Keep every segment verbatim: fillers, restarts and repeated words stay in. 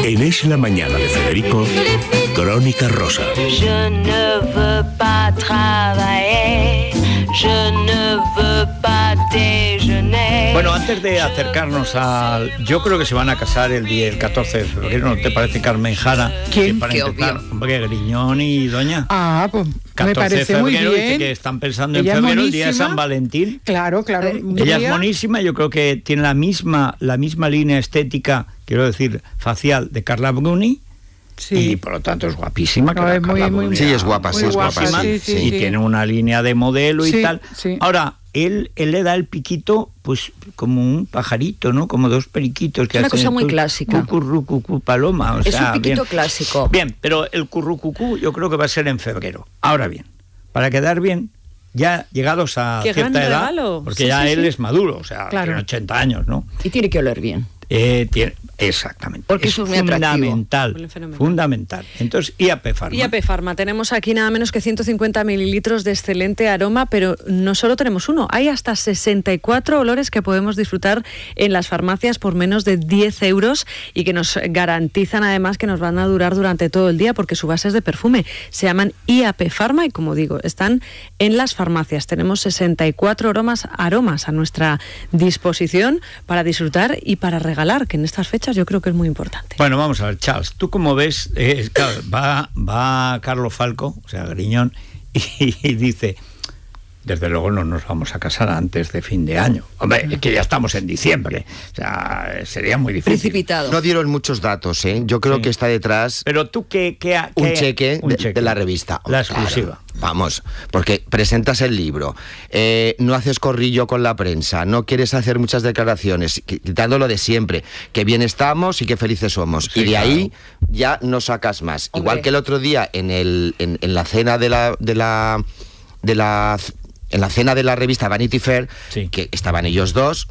En Es la Mañana de Federico, Crónica Rosa. Je ne veux pas travailler, je ne veux pas déjeuner. Bueno, antes de acercarnos al... Yo creo que se van a casar el día el catorce de febrero, ¿no te parece, Carmen Jara? ¿Quién? Que para Qué empezar, obvio. hombre, Griñón y Doña. Ah, pues me catorce de parece muy febrero, bien. dice que están pensando Ella en es febrero, el día de monísima. San Valentín. Claro, claro. un Ella día- es monísima, yo creo que tiene la misma, la misma línea estética, quiero decir, facial de Carla Bruni. Sí. Y por lo tanto es guapísima. No, que la es muy, Carla muy- Bruni Sí, era es guapa, sí, Muy es guapa. guapa, sí, sí, sí, y sí. sí. tiene una línea de modelo y Sí, tal. sí. Ahora, él, él le da el piquito, pues, como un pajarito, ¿no? Como dos periquitos que Es una hacen cosa muy cu- clásica. cucurru, cucú, paloma. O Es sea, un piquito bien. clásico. Bien, pero el currucucú yo creo que va a ser en febrero. Ahora bien, para quedar bien, ya llegados a ¡Qué cierta gran edad, regalo! porque Sí, ya sí, él sí. es maduro, o sea, Claro. tiene ochenta años, ¿no? Y tiene que oler bien. Eh, tiene, exactamente. Porque eso es muy atractivo. fundamental, Muy fenomenal. fundamental. Entonces, I A P Pharma. I A P Pharma, tenemos aquí nada menos que ciento cincuenta mililitros de excelente aroma, pero no solo tenemos uno, hay hasta sesenta y cuatro olores que podemos disfrutar en las farmacias por menos de diez euros y que nos garantizan además que nos van a durar durante todo el día porque su base es de perfume. Se llaman I A P Pharma y, como digo, están en las farmacias. Tenemos sesenta y cuatro aromas, aromas a nuestra disposición para disfrutar y para regalar, que en estas fechas yo creo que es muy importante. Bueno, vamos a ver, Charles, tú como ves, eh, claro, va, va Carlos Falco, o sea, Griñón, y, y dice, desde luego no nos vamos a casar antes de fin de año. Hombre, es que ya estamos en diciembre, o sea, sería muy difícil. Precipitado. No dieron muchos datos, ¿eh? Yo creo Sí. que está detrás Pero tú, ¿qué? qué, qué un cheque, un de, cheque. de la revista. La Claro, exclusiva. vamos, porque presentas el libro, eh, no haces corrillo con la prensa, no quieres hacer muchas declaraciones, qui- quitándolo de siempre, que bien estamos y que felices somos. Sí, y de claro. ahí ya no sacas más. Hombre. Igual que el otro día en, el, en, en la cena de la... De la, de la en la cena de la revista Vanity Fair, Sí. que estaban ellos dos,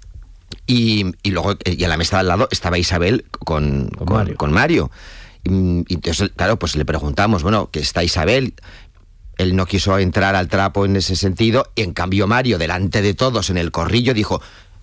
y, y luego eh, y a la mesa al lado estaba Isabel con, Con con, Mario. con Mario. Y, y entonces, claro, pues le preguntamos, bueno, que está Isabel. Él no quiso entrar al trapo en ese sentido, y en cambio Mario, delante de todos en el corrillo, dijo: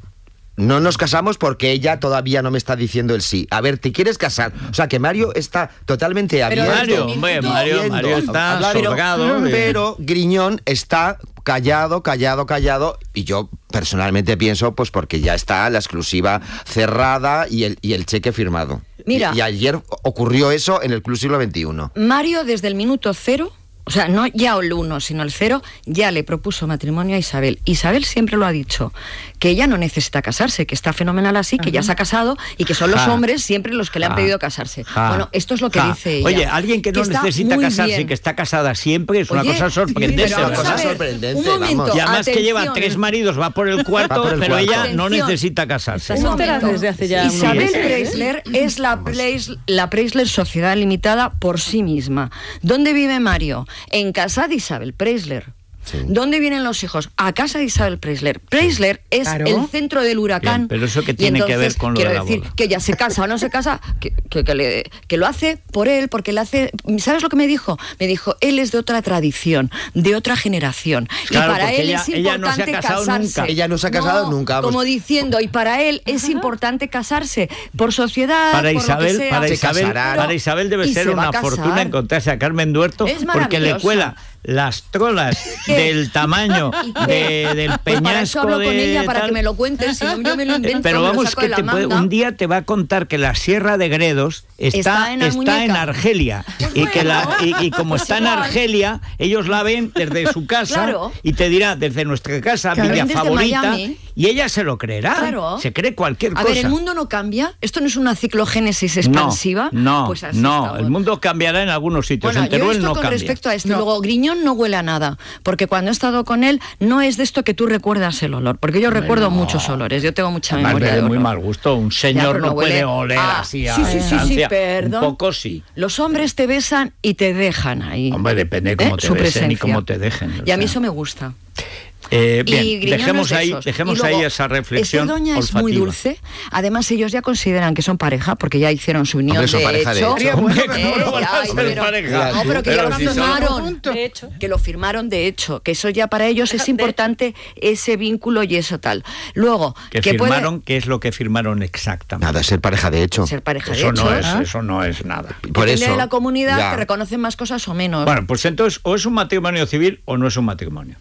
no nos casamos porque ella todavía no me está diciendo el sí. A ver, ¿te quieres casar? O sea, que Mario está totalmente Pero abierto. Mario, Minuto, hombre, Mario, viendo, Mario está hablar, pero- sobrado. de- Pero Griñón está callado, callado, callado, y yo personalmente pienso, pues porque ya está la exclusiva cerrada y el, y el cheque firmado. Mira. Y, y ayer ocurrió eso en el Club Siglo veintiuno. Mario, desde el minuto cero, o sea, no ya el uno, sino el cero, ya le propuso matrimonio a Isabel. Isabel siempre lo ha dicho, que ella no necesita casarse, que está fenomenal así, que ya se ha casado y que son los Ja. hombres siempre los que le han Ja. pedido casarse. Ja. Bueno, esto es lo que Ja. dice ella. Oye, alguien que no está necesita muy casarse y bien. que está casada siempre es una Oye, cosa sorprendente. pero vamos una cosa a ver, sorprendente, un momento, vamos. Y además que lleva atención. tres maridos, va por el cuarto, Va por el pero cuarto. ella no Atención. necesita casarse. Estás Un soltera momento. desde hace ya unos Isabel meses, ¿eh? Preisler es la, Preis- la Preisler Sociedad Limitada por sí misma. ¿Dónde vive Mario? En casa de Isabel Preisler. Sí. ¿Dónde vienen los hijos? A casa de Isabel Preisler. Preisler es Claro. el centro del huracán. Bien, pero ¿eso qué Y tiene que ver entonces, con lo quiero de la decir, boda? que ella se casa o no se casa, que, que, que le- que lo hace por él, porque le hace... ¿Sabes lo que me dijo? Me dijo, él es de otra tradición, de otra generación. Claro, y para porque él ella- es ella no se ha importante casado casarse. nunca. Ella no se ha casado nunca, vamos. Como diciendo, y para él es importante casarse por sociedad, Para por lo Isabel, que sea. para Se Isabel, casarán. para Isabel debe Y ser se va una a casar. fortuna encontrarse a Carmen Duerto, Es porque le maravilloso. cuela las trolas ¿Qué? del tamaño ¿Y qué? de, del Pues para eso peñasco hablo con de ella, para tal. que me lo cuentes, si no yo me lo invento, Pero me lo vamos, saco que de la te puede- manga. un día te va a contar que la Sierra de Gredos está, Está en la está muñeca. en Argelia. Pues y, que la, bueno, y, y como pues está en igual. Argelia, ellos la ven desde su casa Claro. y te dirá desde nuestra casa, Claro, villa desde favorita, Miami. y ella se lo creerá. Claro. Se cree cualquier A cosa. ver, el mundo no cambia. Esto no es una ciclogénesis expansiva. No, pues así no, estamos. el mundo cambiará en algunos sitios. Bueno, en yo Teruel esto no con cambia. respecto a esto. No. Luego, Griñón no huele a nada, porque cuando he estado con él no es de esto que tú recuerdas el olor, porque yo recuerdo no. muchos olores. Yo tengo mucha Además, memoria de de muy olor. mal gusto. Un Ya, señor pero no, puede huele- oler Ah, así a sí, sí, sí, sí, distancia. perdón. Un poco sí. Los hombres te besan y te dejan ahí. Hombre, depende cómo ¿Eh? te Su besen y presencia. cómo te dejen. o Y a mí sea. eso me gusta. Eh, bien, y Griñón dejemos no es de ahí, esos. dejemos Y luego, ahí esa reflexión Esther Doña es muy olfativa. dulce. Además, ellos ya consideran que son pareja porque ya hicieron su unión Hombre, son de pareja de hecho. hecho. Bueno, Eh, pero no, no van a ay, ser pero- pareja. No, pero que Pero ya lo si son- firmaron. De hecho. Que lo firmaron de hecho, que eso ya para ellos es De- importante ese vínculo y eso tal. Luego, Que que puede firmaron, ¿qué es lo que firmaron exactamente? Nada, ser pareja de hecho. ser pareja de Eso hecho. no es, ¿Ah? eso no es nada. Por Depende eso. de la comunidad ya. que reconocen más cosas o menos. Bueno, pues entonces o es un matrimonio civil o no es un matrimonio.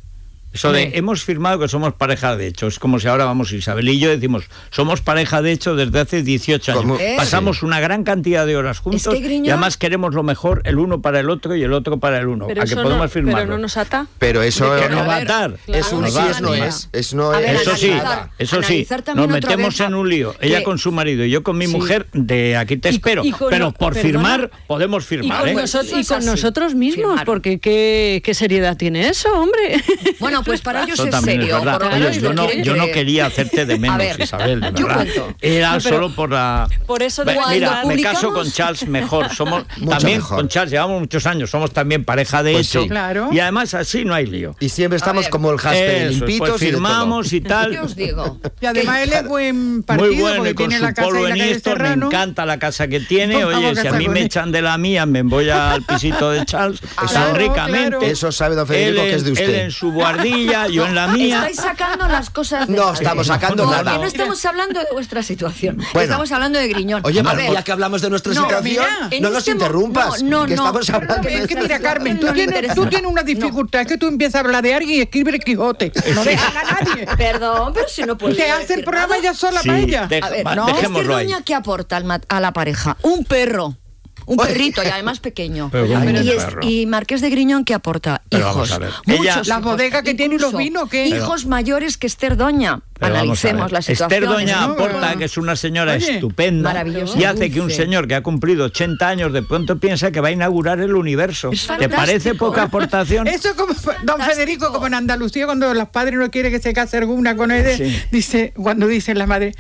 Eso de Hombre. hemos firmado que somos pareja de hecho, es como si ahora vamos Isabel y yo decimos somos pareja de hecho desde hace dieciocho años. Como- Eh, Pasamos una gran cantidad de horas juntos Es que, Griñón- y además queremos lo mejor el uno para el otro y el otro para el uno. Pero ¿A que eso podemos no, firmarlo? pero no nos ata. Pero eso Que Pero no a va a ver, atar. es un Nos sí, va a es no atar. es. Es no A ver, es. Eso sí, analizar- eso sí, analizar también nos otra metemos vez, en un lío. Ella que- con su marido y yo con mi Sí. mujer, de aquí te Y- espero. y con pero lo- por perdona, firmar podemos Y firmar, con, ¿eh? nosotros, Eso y es con así. nosotros mismos, Firmaron. porque ¿qué, qué seriedad tiene eso, hombre? Bueno, pues para ellos Eso es también serio. es verdad. por lo Oye, menos yo lo no, quieren yo no creer. quería hacerte de menos, A ver, Isabel, de yo verdad. cuento. Era No, pero- solo por la... Por eso Ve- de Mira, Cuando me caso publicamos- con Charles mejor. Somos Mucho también mejor. con Charles, llevamos muchos años, somos también pareja de Pues hecho. sí. Claro. Y además así no hay lío. Y siempre estamos ver. como el Jasper, Eso, limpitos pues y de todo. firmamos y tal. ¿Qué os digo? Y además él es buen partido Muy bueno porque y con tiene su la casa polo y la en calle esto, me Serrano. encanta la casa que tiene. Nos vamos Oye, a si a casar mí con me él. echan de la mía, me voy al pisito de Charles, Ah, tan claro, ricamente. claro. Eso sabe don Federico Él que es de en- usted. Él en su guardilla, yo en la mía. Estáis sacando las cosas de No estamos sacando Porque nada. no estamos hablando de vuestra situación. Bueno. Estamos hablando de Griñón. Oye, A pero ver, ya que hablamos de nuestra no, situación, mira, en no nos este mo- interrumpas. no, no, que no. estamos hablando Es de que mira, Carmen, No tú le tienes, interesa. tú tienes una No. dificultad, es que tú empiezas a hablar de alguien y escribe el Quijote. No dejas a nadie. Perdón, pero si no puedo Te hace el programa ella sola Sí, para ella. deja- A ver, va, no. dejémoslo Esther ahí. Doña, ¿qué aporta al mat- a la pareja? Un perro. Un Oye. perrito y además pequeño. Pero ¿cómo y, un es- perro? y Marqués de Griñón, ¿qué aporta? Pero hijos. vamos a ver, Muchos ella- hijos. La bodega que tiene y los Incluso vinos, ¿qué? Hijos mayores que Esther Doña. Pero vamos a Analicemos ver. la situación. Esther Doña ¿no? aporta que es una señora Oye, estupenda maravillosa, y hace que un dulce. señor que ha cumplido ochenta años de pronto piensa que va a inaugurar el universo. Es ¿Te fantástico. parece poca aportación? Eso como don Fantástico. Federico, como en Andalucía, cuando los padres no quieren que se case alguna con él, Sí. dice, cuando dicen la madre,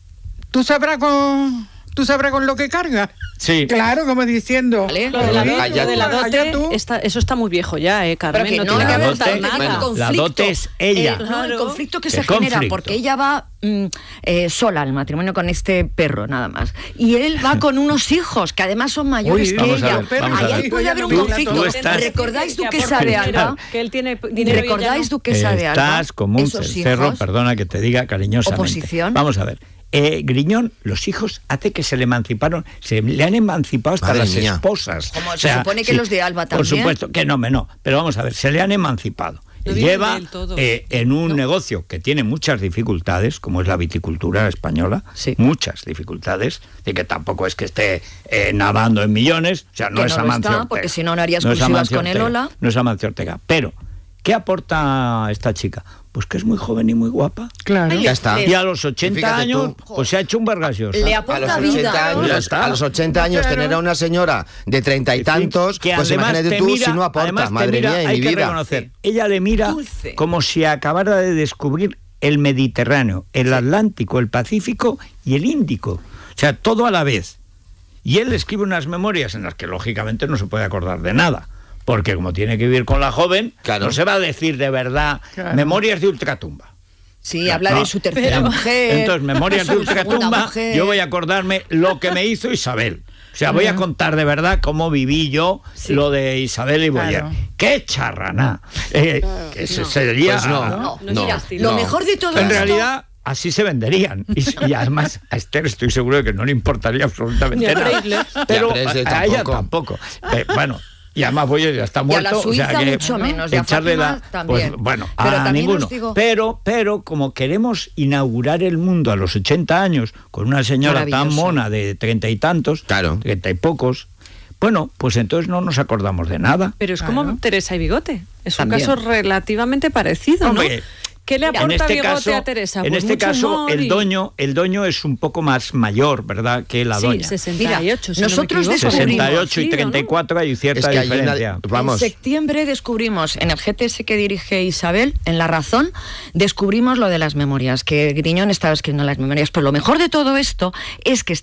tú sabrás con, tú sabrás con lo que carga. Sí. Claro, como diciendo. Vale. Lo de la, Allá lo de la tú. dote, Allá tú. está- eso está muy viejo ya, ¿eh, Carmen? Pero que no, no, tiene que que la aportar dote- nada. bueno, conflicto. la dote es ella. El, no, el Claro. conflicto que ¿Qué se genera, conflicto? porque ella va mm, eh, sola al matrimonio con este perro, nada más. Y él va con unos hijos, que además son mayores Uy, que vamos a ella. ver, vamos a Ahí ver. puede haber un Tú- conflicto. tú estás- ¿Recordáis Que duquesa aporte de dinero, Alba? que él tiene dinero y ella ¿Recordáis no. duquesa de Alba? Estás como un Esos cencerro, hijos. perdona que te diga cariñosamente. Oposición. Vamos a ver. Eh, Griñón, los hijos, hace que se le emanciparon, se le han emancipado hasta Madre las mía. esposas. Como se supone que los de Alba Por también. supuesto, que no, me no. Pero vamos a ver, se le han emancipado. No viven Lleva de él todos. eh, en un negocio que tiene muchas dificultades, como es la viticultura española, Sí. muchas dificultades, de que tampoco es que esté eh, nadando en millones, o sea, no Que es no lo Amancio está, Ortega. porque si no, no haría es exclusivas Amancio con el Ortega, Ola. No es Amancio Ortega. Pero, ¿qué aporta esta chica? Pues que es muy joven y muy guapa. Claro. Ya está. Y a los ochenta Fíjate años, tú. pues se ha hecho un vergasioso. Le A los aporta ochenta vida. años, Ya está. a los ochenta años Claro. tener a una señora de treinta y tantos, Que pues además imagínate te tú mira- si no aporta, además te madre mira, mía, en hay mi que vida. reconocer, ella le mira Dulce. como si acabara de descubrir el Mediterráneo, el Atlántico, el Pacífico y el Índico. O sea, todo a la vez. Y él escribe unas memorias en las que lógicamente no se puede acordar de nada. Porque como tiene que vivir con la joven, Claro. no se va a decir de verdad Claro. memorias de ultratumba. Sí, habla No. de su tercera mujer. Entonces, memorias de su segunda ultratumba, mujer. yo voy a acordarme lo que me hizo Isabel. O sea, voy a contar de verdad cómo viví yo lo de Isabel y Boyer. Claro. ¡Qué charraná! Eh, que se- sería... Pues no. No, No, mira, no, lo no. mejor de todo En esto... realidad, así se venderían. Y, y además, a Esther estoy seguro de que no le importaría absolutamente Ni a nada. Preisler. Pero Ni a Preisler a, a ella tampoco. tampoco. Eh, bueno, y además Boyer ya está Y a muerto. la o Suiza sea que mucho menos, y a echarle Fátima la, también. pues, bueno, Pero a también ninguno. os digo- Pero, pero como queremos inaugurar el mundo a los ochenta años con una señora tan Maravilloso. mona de treinta y tantos, Claro. treinta y pocos, bueno, pues entonces no nos acordamos de nada. Pero es Claro. como Teresa y Bigote. Es un También. caso relativamente parecido, Hombre, ¿no? ¿Qué le en aporta este Bigote caso, a Teresa? en Pues este mucho caso humor el y- doño, el doño es un poco más mayor, ¿verdad? Que la Sí, doña. sesenta y ocho, Mira, si no me nosotros equivoco. descubrimos- sesenta y ocho y Sí, ¿no? treinta y cuatro hay cierta Es que hay una- diferencia. Vamos. En septiembre descubrimos, en el G T S que dirige Isabel, en La Razón, descubrimos lo de las memorias, que Griñón estaba escribiendo las memorias. Pero lo mejor de todo esto es que Esther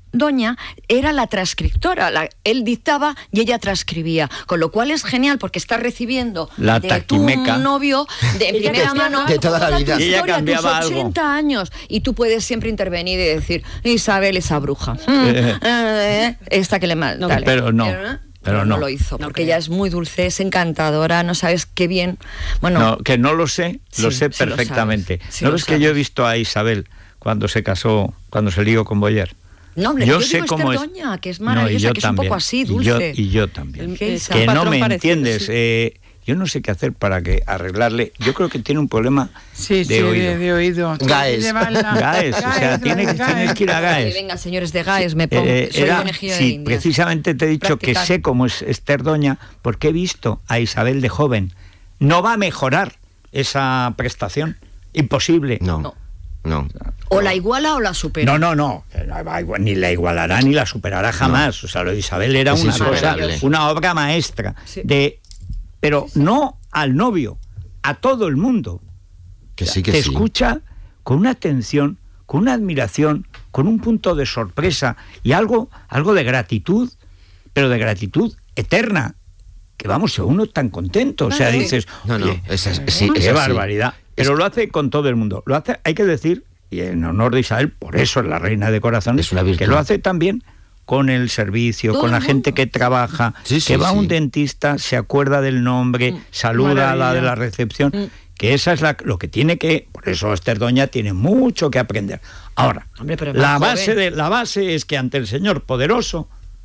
doña era la transcriptora, la, él dictaba y ella transcribía, con lo cual es genial porque está recibiendo la de taquimeca. tu novio de primera mano de toda la vida. tu Y ella historia, cambiaba tus ochenta algo. años, y tú puedes siempre intervenir y decir, Isabel, esa bruja, mm, eh, esta que le mata. No, pero no. Pero no. lo hizo, porque ella es muy dulce, es encantadora, no sabes qué bien. Bueno, no, que no lo sé, lo sí, sé sí lo perfectamente. sabes, sí ¿No lo ves que yo he sabes. visto a Isabel cuando se casó, cuando se lió con Boyer? no, hombre, yo yo sé digo cómo Esther es. Doña, que es No, y maravillosa, yo que también, es un poco así, y dulce. yo, y yo también. El- Que es esa- Que un no patrón me parecido, entiendes. sí. eh, yo no sé qué hacer para que arreglarle. Yo creo que tiene un problema Sí, de sí, oído. de, de oído. Gaes. Llevarla- Gaes, o sea, Gaes, tiene- Gaes. tienes que ir a Gaes. Venga, señores de Gaes, me pongo, Eh, soy era- conejillo de sí, Indias. precisamente te he dicho Practicar. que sé cómo es Esther Doña porque he visto a Isabel de joven. No va a mejorar esa prestación. Imposible. No, No. no. O la iguala o la supera. No, no, no. No va a igual- Ni la igualará ni la superará jamás. O sea, lo de Isabel era Es una cosa, insuperable. una obra maestra. Sí. De, pero no al novio, a todo el mundo. Que sí, que Te sí. escucha con una atención, con una admiración, con un punto de sorpresa y algo, algo de gratitud, pero de gratitud eterna. Que vamos, uno tan contento. O sea, Claro. dices, No, no, oye, es, es- sí, qué es así. barbaridad. Pero lo hace con todo el mundo. Lo hace, hay que decir, y en honor de Isabel, por eso es la reina de corazones, Es una virtud. que lo hace también con el servicio, Todo con la el gente mundo. que trabaja, Sí, que sí, va a un sí. dentista, se acuerda del nombre, saluda a la de la recepción, Mm. que esa es la, lo que tiene que, por eso Esther Doña tiene mucho que aprender. Ahora, Hombre, pero es la más base joven. de la base es que ante el Señor poderoso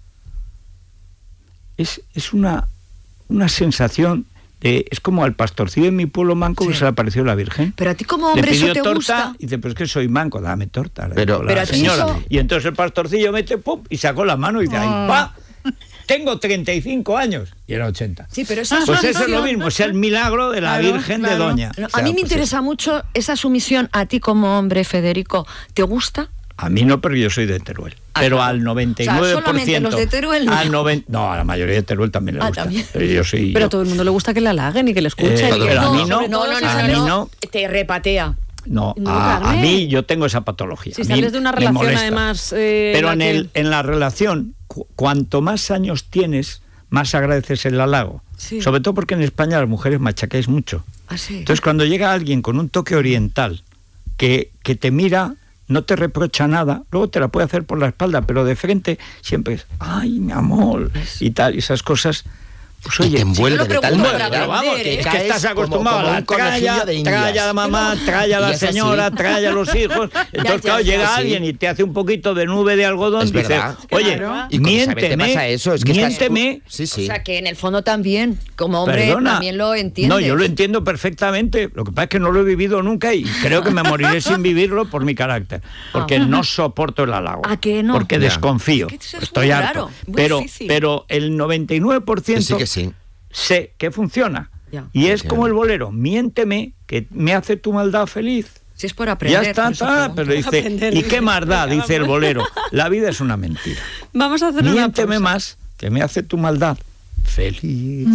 es, es una, una sensación de, es como al pastorcillo en mi pueblo manco que Sí. se le apareció la Virgen. Pero a ti como Le hombre eso pidió te torta gusta. y dice, pero es que soy manco, dame torta. le Pero- dijo la pero a ti señora. eso- Y entonces el pastorcillo mete, pum, y sacó la mano y dice, ahí va, tengo treinta y cinco años. Y era ochenta. Sí, pero esa Pues eso es lo sumisión- mismo, es el milagro de la Claro, Virgen de claro. Doña. No, O sea, a mí me pues interesa mucho esa sumisión. A ti como hombre, Federico, ¿te gusta? A mí no, pero yo soy de Teruel. Ah, Pero claro. al noventa y nueve por ciento. O sea, solamente los de Teruel no. Al noven- no, a la mayoría de Teruel también le Ah, gusta. también. Pero yo soy. Pero a yo- todo el mundo le gusta que la halaguen y que le escuchen. Eh, y que- pero a mí no, sobre todo no, no, si no, a sales- mí no. Te repatea. No, No, a, a Carmen. mí yo tengo esa patología. Si a mí sales de una me relación, molesta. además, eh, Pero en en, la que- el, en la relación, cu- cuanto más años tienes, más agradeces el halago. Sí. Sobre todo porque en España las mujeres machacáis mucho. Ah, sí. Entonces, cuando llega alguien con un toque oriental que, que te mira, no te reprocha nada, luego te la puede hacer por la espalda, pero de frente siempre es, ay, mi amor, y tal, y esas cosas. Pues Y oye, te envuelve yo lo de tal pregunto manera. para pero vamos, aprender, que ¿eh? es que Caes estás como- acostumbrado como a la un conejillo tralla, de Indias. tralla a la mamá, tralla a Y la es así. señora, tralla a los hijos. Entonces, claro, ya, llega sí. alguien y te hace un poquito de nube de algodón Es y dices, verdad. oye, Claro. Y con Isabel te miénteme, pasa eso, es que estás- miénteme. Sí, sí. O sea, que en el fondo también, como hombre, Perdona. también lo entiendes. No, yo lo entiendo perfectamente. Lo que pasa es que no lo he vivido nunca y creo que me moriré sin vivirlo por mi carácter. Porque no soporto el halago. ¿A que no? Porque Ya. desconfío. Es que eso es Estoy muy harto. raro, muy pero, difícil. pero el noventa y nueve por ciento Que sí, que sí. sé que funciona. Ya. Y es Funciona. como el bolero. Miénteme, que me hace tu maldad feliz. Si es por aprender. Ya está, por eso está, pregunto. pero dice, Aprender, ¿y dice. qué maldad? Venga, Dice el vamos. bolero. La vida es una mentira. Vamos a hacer una Miénteme pausa. más, que me hace tu maldad feliz.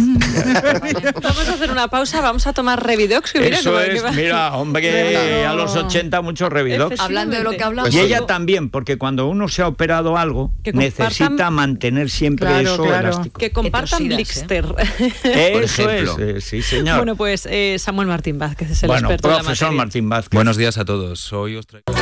Vamos a hacer una pausa, vamos a tomar Revidox. Que mira, Eso que- es, que- mira, hombre, Verdad. a los ochenta mucho Revidox. Efectivamente. Hablando de lo que hablamos. Y Pues ella sí. también, porque cuando uno se ha operado algo, Que compartan- necesita mantener siempre Claro, eso claro. elástico. Que compartan Que te Blixter. Eso ejemplo. es, eh, sí señor. Bueno, pues eh, Samuel Martín Vázquez es el Bueno, experto en la profesor materia. Martín Vázquez. Buenos días a todos. Hoy os traigo...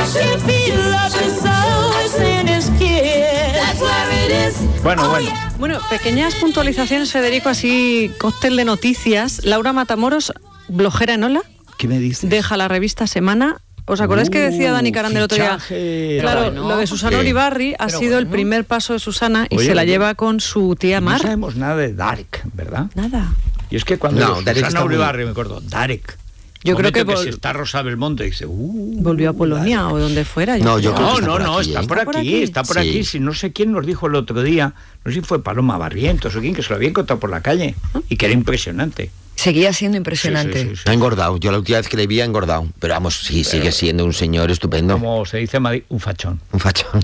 Bueno, bueno. Bueno, pequeñas puntualizaciones, Federico, así cóctel de noticias. Laura Matamoros, blogera en Ola, ¿Qué me dices? deja la revista Semana. ¿Os acordáis que decía Uh, Dani Carán del otro día? fichaje. Claro, bueno, lo de Susana ¿qué? Uribarri ha Pero sido el bueno. primer paso de Susana y Oye, se la oye. lleva con su tía No Mar. sabemos nada de Darek, ¿verdad? Nada. Y es que cuando No, digo Darek Susana está muy- Uribarri me acuerdo, Darek. Yo creo que que vol- si está Rosa Belmonte dice, uh, Volvió a Polonia o donde fuera. No, yo creo No, que está no, por no, aquí, está ¿eh? por ¿Está por aquí, aquí? está por Sí. aquí. Si no sé quién nos dijo el otro día, no sé si fue Paloma Barrientos o quién, que se lo había encontrado por la calle y que era impresionante. Seguía siendo impresionante. Sí, sí, sí, sí. Ha engordado. Yo la última vez que le vi ha engordado. Pero vamos, sí, Pero, sigue siendo un señor estupendo. Como se dice en Madrid, un fachón. Un fachón.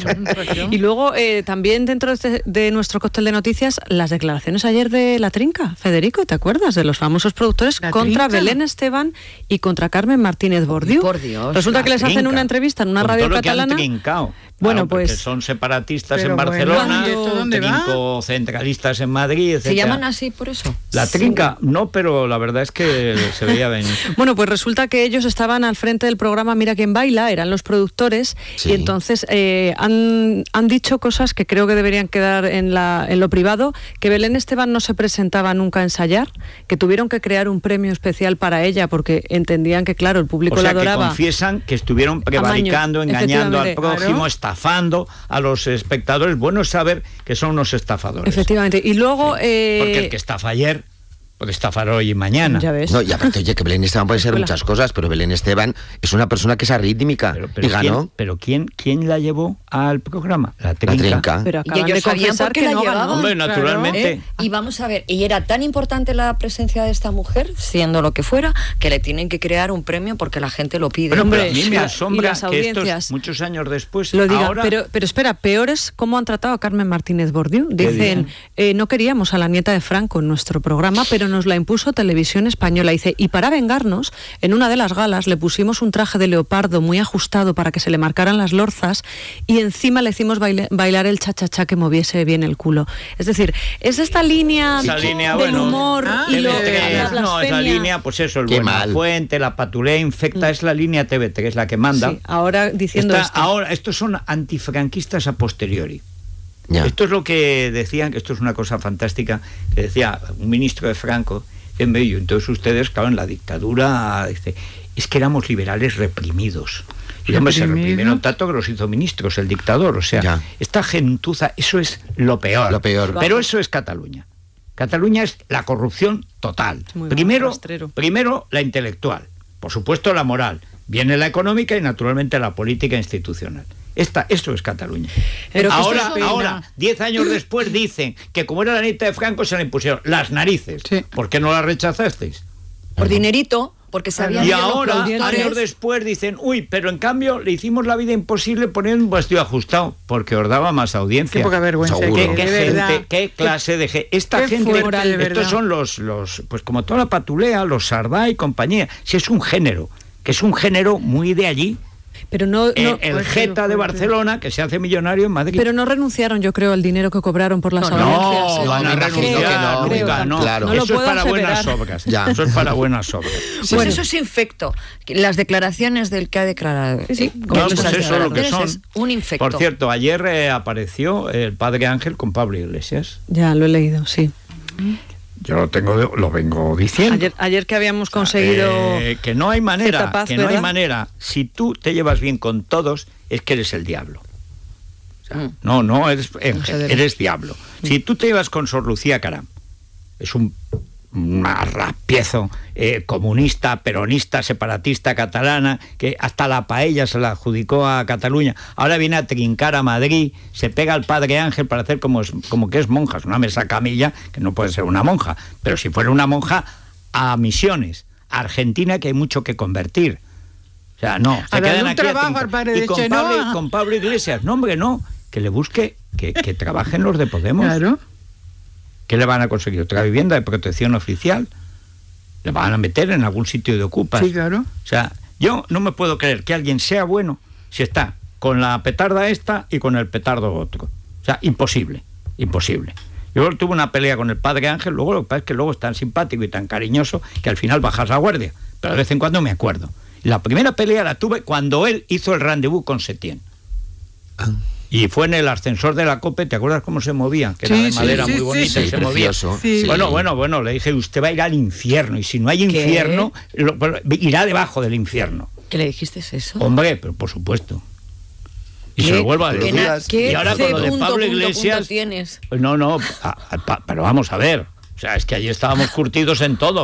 Y luego, eh, también dentro de, este- de nuestro cóctel de noticias, las declaraciones ayer de La Trinca. Federico, ¿te acuerdas? De los famosos productores ¿La contra Trinca? Belén Esteban y contra Carmen Martínez Bordiú. Por Dios, Resulta La que les hacen Trinca. una entrevista en una Con radio todo lo que han catalana. trincado. Bueno, Claro, porque pues- son separatistas Pero en bueno, Barcelona, ¿y esto dónde va? trinco centralistas en Madrid, etcétera. ¿Se llaman así por eso? La trinca, no, pero la verdad es que se veía venir. Bueno, pues resulta que ellos estaban al frente del programa Mira quién baila, eran los productores, Sí. y entonces eh, han, han dicho cosas que creo que deberían quedar en, la, en lo privado, que Belén Esteban no se presentaba nunca a ensayar, que tuvieron que crear un premio especial para ella porque entendían que, claro, el público O sea, la que adoraba. confiesan que estuvieron prevaricando, Amaño, engañando al efectivamente. prójimo, Claro. estafando a los espectadores. Bueno es saber que son unos estafadores. Efectivamente. Y luego... eh, Porque el que estafa ayer puede estafar hoy y mañana. ya ves. No, y aparte, oye, que Belén Esteban puede ser Escuela. muchas cosas, pero Belén Esteban es una persona que es arrítmica. Pero, pero y ganó. ¿quién, pero ¿quién, quién la llevó al programa? La La trinca. Trinca. Pero Y acaban ellos de sabían confesar por qué que la no llevaban. ganó. Hombre, Claro. naturalmente. ¿Eh? Y vamos a ver, y era tan importante la presencia de esta mujer, siendo lo que fuera, que le tienen que crear un premio porque la gente lo pide. Bueno, pero a Hombre, mí me y la- asombra y las que estos, audiencias muchos años después, Lo digan, ahora... pero, pero espera, peor es cómo han tratado a Carmen Martínez Bordiú. ¿Qué Dicen, dicen? eh, no queríamos a la nieta de Franco en nuestro programa, pero nos la impuso Televisión Española. Dice, y para vengarnos, en una de las galas le pusimos un traje de leopardo muy ajustado para que se le marcaran las lorzas y encima le hicimos baile- bailar el cha-cha-cha que moviese bien el culo. Es decir, es esta línea, Esa línea, del bueno, humor ah, y lo, T V tres, la no, es la blasfemia. línea, pues eso, el Qué Buena mal. Fuente, la patulea infecta, es la línea T V tres la que manda. Sí, ahora diciendo Está- esto. ahora, estos son antifranquistas a posteriori. Ya. Esto es lo que decían, que esto es una cosa fantástica, que decía un ministro de Franco, en medio, entonces ustedes, claro, en la dictadura, dice, es que éramos liberales reprimidos. Y hombre, se ¿Reprimidos? reprimieron tanto que los hizo ministros, el dictador. O sea, Ya. esta gentuza, eso es lo peor. Lo peor. Pero eso es Cataluña. Cataluña es la corrupción total. Muy Primero, rastrero. primero la intelectual, por supuesto la moral, viene la económica y naturalmente la política institucional. Esta, esto es Cataluña. Pero que ahora, esto es pena. ahora, diez años después dicen que como era la nieta de Franco se la impusieron las narices. Sí. ¿Por qué no la rechazasteis? Por dinerito, porque sabían Y que los ahora, productores- años después, dicen, uy, pero en cambio le hicimos la vida imposible poniendo un vestido ajustado, porque os daba más audiencia. Qué poca vergüenza. Seguro. ¿Qué, que, qué de gente, verdad. qué clase de gente? Esta qué gente, fuerte, de estos verdad. son los, los, pues como toda la patulea, los Sardá y compañía. Si es un género, que es un género muy de allí. Pero no, El, no- el pues, Geta de fuerte. Barcelona, que se hace millonario en Madrid. pero no renunciaron, yo creo, al dinero que cobraron por las No, audiencias. no, van me a imagino renunciar, que no, nunca, no. claro. No lo Eso es puedo para buenas aseverar. obras. Ya. Eso es para buenas obras. Pues Bueno. eso es infecto. Las declaraciones del que ha declarado. Sí, como No, esas pues eso es lo que declaraciones son. es un infecto. Por cierto, ayer eh, apareció el padre Ángel con Pablo Iglesias. Ya, lo he leído, sí. Yo lo tengo, de- lo vengo diciendo. Ayer, ayer que habíamos conseguido... Eh, que no hay manera, cierta paz, que no hay ¿verdad? manera. Si tú te llevas bien con todos, es que eres el diablo. O sea, Mm. no, no, eres, No se debe. eres diablo. Si tú te llevas con Sor Lucía Caram, es un marrapiezo eh, comunista, peronista, separatista catalana, que hasta la paella se la adjudicó a Cataluña. Ahora viene a trincar a Madrid, se pega al padre Ángel para hacer como, es- como que es monja, es una mesa camilla, que no puede ser una monja, pero si fuera una monja, a Misiones, a Argentina, que hay mucho que convertir. O sea, no, se A darle quedan un aquí a trabajo trincar. al padre Y de con Chenoa. Pablo, con Pablo Iglesias, no hombre, no, que le busque, que, que trabajen los de Podemos. Claro. ¿Qué le van a conseguir? ¿Otra vivienda de protección oficial? ¿Le van a meter en algún sitio de ocupas? Sí, claro. O sea, yo no me puedo creer que alguien sea bueno si está con la petarda esta y con el petardo otro. O sea, imposible, imposible. Yo tuve una pelea con el padre Ángel, luego lo que pasa es que luego es tan simpático y tan cariñoso que al final bajas la guardia. Pero de vez en cuando me acuerdo. La primera pelea la tuve cuando él hizo el rendezvous con Setién. Y fue en el ascensor de la COPE, ¿te acuerdas cómo se movía? Que Sí, era de sí, madera sí, muy sí, bonita y sí, se movía. precioso. Sí. Bueno, bueno, bueno, le dije, usted va a ir al infierno y si no hay infierno, lo- bueno, irá debajo del infierno. ¿Qué le dijiste eso? Hombre, pero por supuesto. Y se ¿Qué- lo vuelvo a qué decir. na- qué Y ahora con lo de punto, Pablo punto, Iglesias... punto tienes? Pues no, no, a- a- pa- pero vamos a ver. O sea, es que allí estábamos curtidos en todo.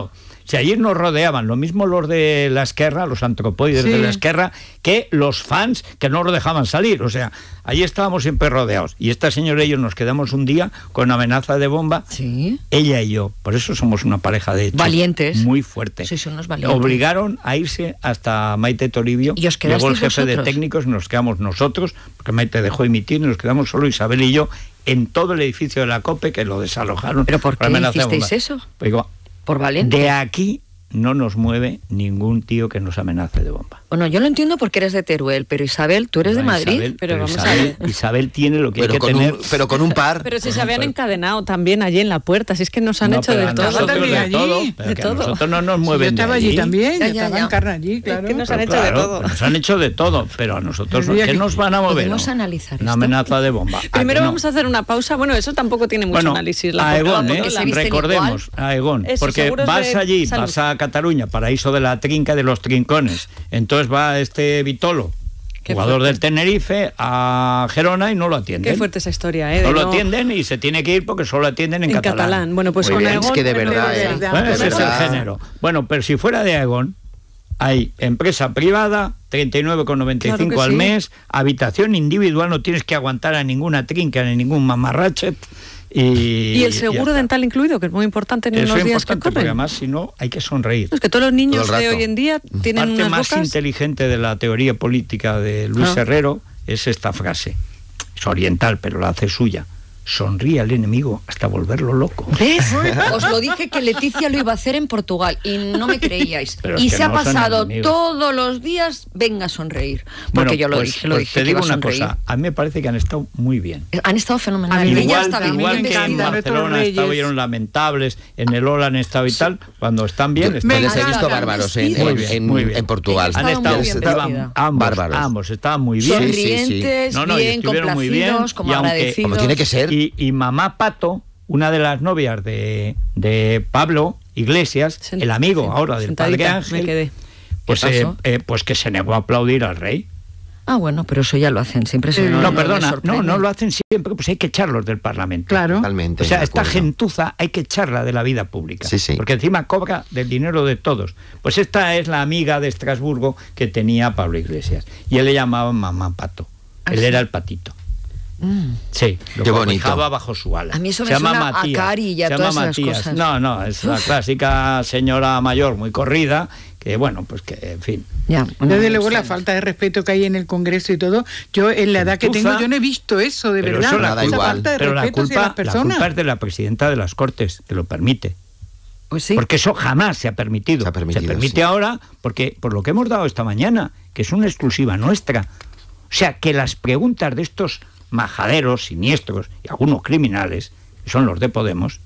Si allí nos rodeaban, lo mismo los de la Esquerra, los antropoides Sí. de la Esquerra, que los fans que no lo dejaban salir. O sea, allí estábamos siempre rodeados. Y esta señora y yo nos quedamos un día con amenaza de bomba, Sí. ella y yo. Por eso somos una pareja de hechos Valientes. muy fuerte. Sí, son unos valientes. Obligaron a irse hasta Maite Toribio. ¿Y os Llegó el quedasteis jefe de vosotros? técnicos, nos quedamos nosotros, porque Maite dejó emitir, y nos quedamos solo Isabel y yo en todo el edificio de la COPE, que lo desalojaron. ¿Pero por qué amenaza de bomba. hicisteis eso? Pues digo, Por valiente. de aquí no nos mueve ningún tío que nos amenace de bomba. Bueno, yo lo entiendo porque eres de Teruel, pero Isabel, tú eres de No, Madrid. Isabel, pero vamos a Isabel, ver. Isabel tiene lo que Pero hay que con, tener. un, pero con un par. Pero si Pues se no, habían pero- encadenado también allí en la puerta, si es que nos han No, hecho pero de a todo. nosotros también de allí, todo, de pero que a todo. nosotros no nos Sí, mueven yo estaba de allí allí. también, Ya, yo ya, estaba ya. en carne allí, claro. que nos Pero han hecho de claro, todo. Nos han hecho de todo, pero a nosotros El día ¿qué que- nos van a mover? Podemos no? analizar Una esto. amenaza de bomba. ¿A Primero que no? vamos a hacer una pausa. Bueno, eso tampoco tiene mucho Bueno, análisis. La a foto, Egon, la ¿eh? foto, se la- visten recordemos a Egon, Eso, porque seguros vas de allí, salud. vas a Cataluña, paraíso de la trinca y de los trincones, entonces va este Vitolo, Qué jugador fuerte. del Tenerife, a Gerona y no lo atienden. Qué fuerte esa historia, ¿eh? No de lo atienden y se tiene que ir porque solo atienden en, En catalán. Bueno, pues Muy con bien, Egon, es que de bueno, verdad, de ¿eh? verdad. Bueno, de ese es el verdad. género. Bueno, pero si fuera de Aegon, hay empresa privada, treinta y nueve con noventa y cinco Claro que al sí. mes, habitación individual, no tienes que aguantar a ninguna trinca ni ningún mamarrachet. Y, Y el ya seguro está. dental incluido, que es muy importante en Eso los es días que importante, porque corren. además, si no, hay que sonreír. Es que todos los niños Todo el de rato. hoy en día tienen Parte unas más bocas. inteligente de la teoría política de Luis Ah. Herrero es esta frase. Es oriental, pero la hace suya. Sonríe al enemigo hasta volverlo loco. ¿Ves? Os lo dije que Leticia lo iba a hacer en Portugal y no me creíais. Pero es Y que se ha no son pasado enemigos. todos los días, venga a sonreír. Porque Bueno, yo lo pues- dije, lo pues dije te que digo iba a una sonreír. cosa, a mí me parece que han estado muy bien. Han estado fenomenal. A mí me Ella Igual, está bien, igual bien que en vestida. Nuestros Barcelona reyes. estuvieron lamentables, en el Ola han estado y tal, cuando están bien, están Me Les he encanta. visto bárbaros en, Muy en- bien, en- muy bien. en Portugal. Ella han estaba estado muy bien estaban vestida. ambos, Bárbaros. ambos estaban muy bien. Sí, sí, sí. Sonrientes, No, no, y bien, estuvieron muy bien, complacidos, como y aunque- agradecidos. Como tiene que ser. Y, y mamá Pato, una de las novias de, de Pablo Iglesias, Sent- el amigo sí, ahora del sentadita, padre Ángel, me quedé. pues, ¿Qué eh, pasó? eh, pues que se negó a aplaudir al rey. Ah, bueno, pero eso ya lo hacen siempre. Eso Eh, No, no, me perdona, no, sorprende. no lo hacen siempre, pues hay que echarlos del Parlamento. Claro. Totalmente. O sea, de esta acuerdo. gentuza hay que echarla de la vida pública. Sí, sí. Porque encima cobra del dinero de todos. Pues esta es la amiga de Estrasburgo que tenía Pablo Iglesias. Y él le llamaba mamá Pato. ¿Ah, Él sí? era el patito. Mm. Sí, lo Qué bonito. cobijaba bajo su ala. A mí eso me Se llama suena a Matías, Cari y a se todas llama esas Matías. cosas. No, no, es la clásica señora mayor muy corrida, que bueno, pues que, en fin. Ya, bueno, Desde luego la sí. falta de respeto que hay en el Congreso y todo, yo en la edad que Gentuza, tengo yo no he visto eso, de Pero verdad. eso la Nada Esa igual. falta de Pero la respeto hacia culpa, las la personas. culpa es de la presidenta de las Cortes, que lo permite. Pues sí. Porque eso jamás se ha permitido. Se ha permitido, permite sí. ahora, porque por lo que hemos dado esta mañana, que es una exclusiva nuestra. O sea, que las preguntas de estos majaderos, siniestros y algunos criminales, que son los de Podemos,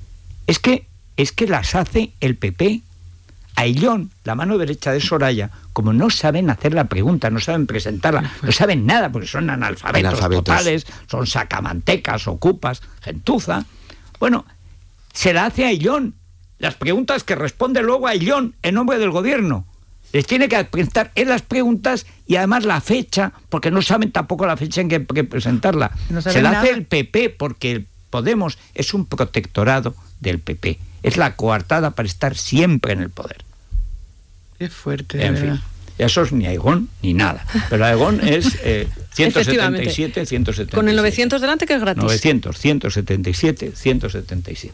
es que, es que las hace el P P. Ayllón, la mano derecha de Soraya, como no saben hacer la pregunta, no saben presentarla, no saben nada, porque son analfabetos, Analfabetos. totales, son sacamantecas, ocupas, gentuza. Bueno, se la hace a Ayllón. Las preguntas que responde luego a Ayllón en nombre del gobierno. Les tiene que presentar él las preguntas y además la fecha, porque no saben tampoco la fecha en que, que presentarla. No saben se la nada. hace el P P, porque el Podemos es un protectorado del P P. Es la coartada para estar siempre en el poder. Es fuerte, de En verdad. fin, eso es ni Aegon ni nada. Pero Aegon es eh, ciento setenta y siete, ciento setenta y siete. Con el novecientos delante, que es gratis. novecientos, ciento setenta y siete, ciento setenta y siete.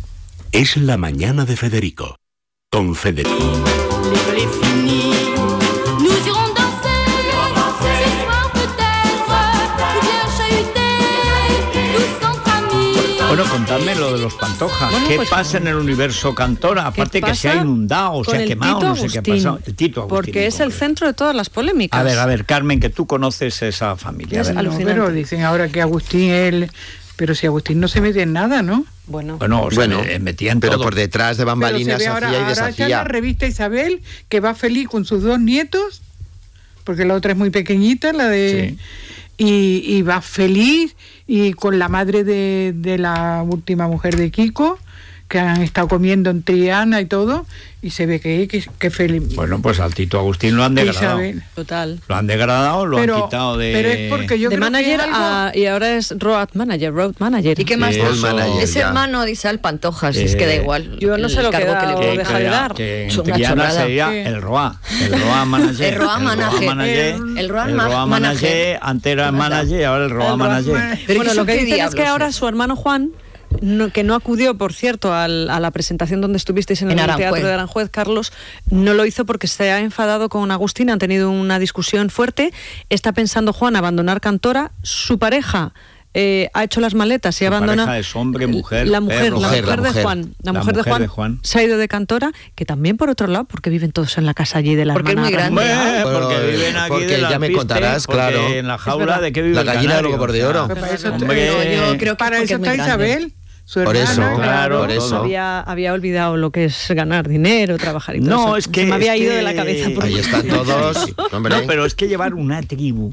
Es la mañana de Federico. Con Federico. L'école est finie, nous irons danser, ce soir peut-être, ou bien chahuter, tous entre amis. Bueno, contadme lo de los Pantoja. Bueno, ¿Qué pues, pasa en el universo Cantora? Aparte que se ha pasa inundado, se con ha el quemado, Tito no sé qué ha Agustín? pasado. El Tito Agustín. Porque en es el concreto. centro de todas las polémicas. A ver, a ver, Carmen, que tú conoces esa familia. A Es ver. No, alucinante. pero dicen ahora que Agustín él, pero si Agustín no se mete en nada, ¿no? Bueno, Bueno, o sea, Bueno, me- metían pero todo. por detrás de Pero se bambalinas ve ahora, hacía y ahora está en la deshacía. revista Isabel, que va feliz con sus dos nietos, porque la otra es muy pequeñita, la de... Y, y va feliz, y con la madre de, de la última mujer de Kiko, que han estado comiendo en Triana y todo, y se ve que, que, que feliz. Bueno, pues al Tito Agustín lo han degradado. Isabel. Total. Lo han degradado, lo Pero- han quitado de... pero es porque yo de creo que manager es algo- a- y ahora es road manager, road manager. ¿Y qué más? Sí, Road eso- manager, Es ya. hermano de Isabel Pantoja, si es que da Eh, igual. yo no sé lo que cargo da le o pongan. que, deja de que- dar. que en Es una Triana chorrada. sería Sí. el ROA, el ROA manager. El ROA manager. manager, El- el ROA el ma- ROA manager. manager, antes era el manager y ahora el ROA El ROA manager. manager. Pero Bueno, ¿eso lo que qué dicen es que diablos ahora es? su hermano Juan, no- que no acudió, por cierto, al- a la presentación donde estuvisteis en, En el Aranjuez. Teatro de Aranjuez, Carlos, no lo hizo porque se ha enfadado con Agustín, han tenido una discusión fuerte. Está pensando Juan abandonar Cantora. Su pareja eh, ha hecho las maletas y Su abandona. pareja es hombre, mujer, la mujer, perro, la mujer, mujer la de mujer. Juan, la, La mujer, de, mujer Juan de Juan. se ha ido de Cantora, que también por otro lado, porque viven todos en la casa allí de la Porque es hermana muy grande. Ramírez. Bueno, porque Pero, viven aquí porque de ya las me pistes, contarás, porque claro. en la Es jaula verdad. de que vive La el gallina canario, del huevo de o sea, oro. Para eso, hombre, Pero yo creo que para porque eso es muy está grande. Isabel, su Por hermana. eso, claro, por eso. Había, había olvidado lo que es ganar dinero, trabajar y todo No, eso. es que Se me había es ido que- de la cabeza. por- Ahí están todos. Hombre. No, pero es que llevar una tribu,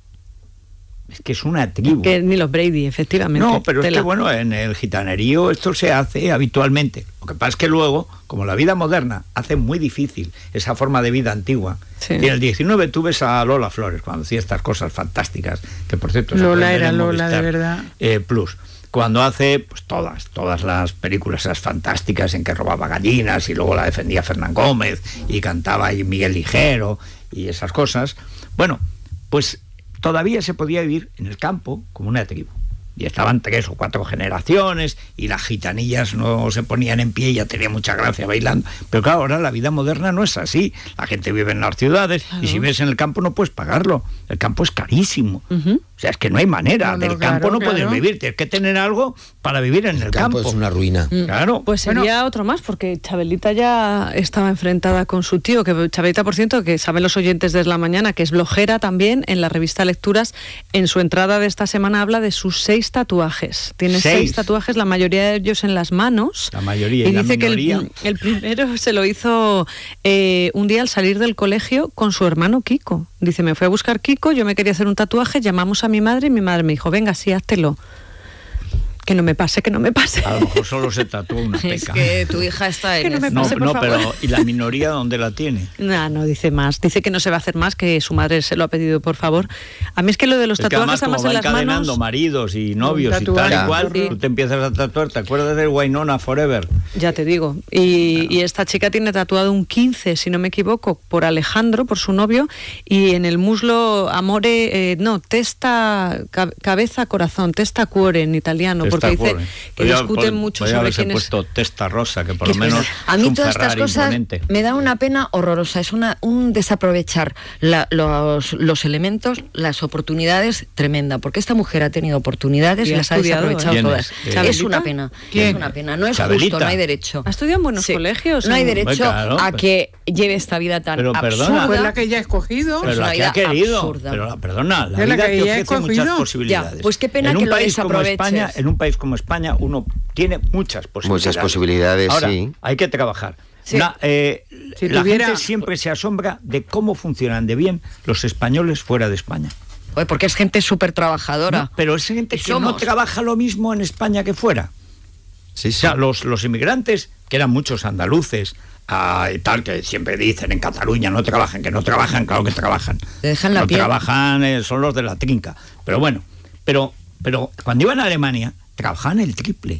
es que es una tribu. Que ni los Brady, efectivamente. No, pero es Tela. que bueno, en el gitanerío esto se hace habitualmente. Lo que pasa es que luego, como la vida moderna hace muy difícil esa forma de vida antigua, Sí. y en el diecinueve tú ves a Lola Flores cuando hacía estas cosas fantásticas, que por cierto... se Lola pueden ver era en Lola, de Movistar, verdad. eh, Plus. Cuando hace pues todas, todas las películas esas fantásticas en que robaba gallinas y luego la defendía Fernán Gómez y cantaba ahí Miguel Ligero y esas cosas, bueno, pues todavía se podía vivir en el campo como una tribu. Y estaban tres o cuatro generaciones y las gitanillas no se ponían en pie y ya tenía mucha gracia bailando. Pero claro, ahora la vida moderna no es así. La gente vive en las ciudades y si vives en el campo no puedes pagarlo. El campo es carísimo. Ujú. O sea, es que no hay manera. No, no, Del claro, campo no puedes claro. vivir. Tienes que tener algo para vivir en el, El campo es una ruina. Claro. Pues sería otro más, porque Chabelita ya estaba enfrentada con su tío, que Chabelita, por cierto, que saben los oyentes desde la mañana, que es blogera también, en la revista Lecturas, en su entrada de esta semana habla de sus seis tatuajes. Tiene seis, Seis. tatuajes, la mayoría de ellos en las manos. La mayoría, Y y la dice que minoría. el, el primero se lo hizo eh, un día al salir del colegio con su hermano Kiko. Dice, me fui a buscar Kiko, yo me quería hacer un tatuaje, llamamos a mi madre y mi madre me dijo, venga, sí, háztelo. Que no me pase, que no me pase. A lo mejor solo se tatuó una peca. Es que tu hija está Que en no me eso. No, pase, por no, favor. pero ¿y la minoría dónde la tiene? No, no dice más. Dice que no se va a hacer más, que su madre se lo ha pedido, por favor. A mí es que lo de los Es que además, tatuajes, como además, va en las encadenando manos, maridos y novios y tal tatuaje, y cual, sí. tú te empiezas a tatuar. ¿Te acuerdas del Wynonna Forever? ya te digo. Y, y esta chica tiene tatuado un quince, si no me equivoco, por Alejandro, por su novio, y en el muslo, amore, eh, no, testa, ca- cabeza, corazón, testa cuore en italiano, porque Testa dice cuore. que Podía- discuten pod- mucho podía sobre haberse quién es. puesto testa rosa, que por Qué lo menos A es mí un todas estas Ferrari cosas imponente. me da una pena horrorosa, es una, un desaprovechar la- los, los elementos, las oportunidades tremenda, porque esta mujer ha tenido oportunidades Y y, ha las ha estudiado, desaprovechado ¿eh? ¿Quién todas. es? Es, ¿Chabelita? una pena, ¿Quién? es una pena, no es ¿Chabelita? justo, no hay derecho. Ha estudiado en buenos Sí. colegios. No hay ¿o? derecho Claro, a pero- que lleve esta vida tan Pero absurda. perdona. Pues la que ella ha escogido. Pero Pero la una que ha vida querido. absurda. Pero la, perdona, la Es la vida que te ella ha ofrece muchas escogido. posibilidades. Ya, pues qué pena en que un lo país como desaproveches. España, en un país como España, uno tiene muchas posibilidades. Muchas posibilidades, Ahora, sí. hay que trabajar. Sí. Una, eh, Si la tuviera- gente siempre se asombra de cómo funcionan de bien los españoles fuera de España. Oye, porque es gente súper trabajadora. No, pero es gente Y que no somos. trabaja lo mismo en España que fuera. Sí, O sí. sea, los, los inmigrantes, que eran muchos andaluces, ah, y tal, que siempre dicen en Cataluña no trabajan, que no trabajan, claro que trabajan. Te dejan la no piel. trabajan, eh, son los de la trinca. Pero bueno, pero, pero cuando iban a Alemania, trabajaban el triple.